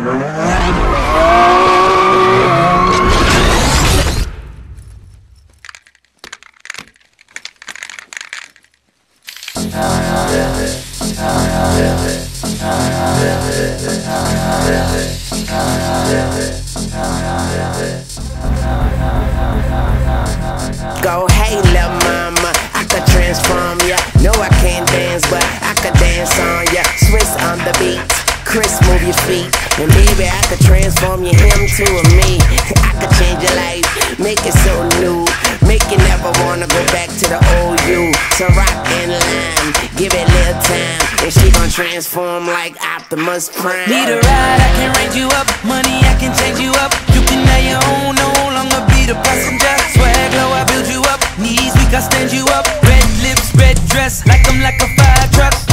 Go, hey, lil' mama, I could transform ya. No, I can't dance, but I could dance on ya. Swiss on the beat, Chris, move your feet. And baby, I could transform you, him to a me. I could change your life, make it so new. Make you never wanna go back to the old you. So rock and line, give it a little time, and she gon' transform like Optimus Prime. Need a ride, I can range you up. Money, I can change you up. You can have your own, no longer be the passenger. Swag low, I build you up. Knees weak, I stand you up. Red lips, red dress, like I'm like a fire truck.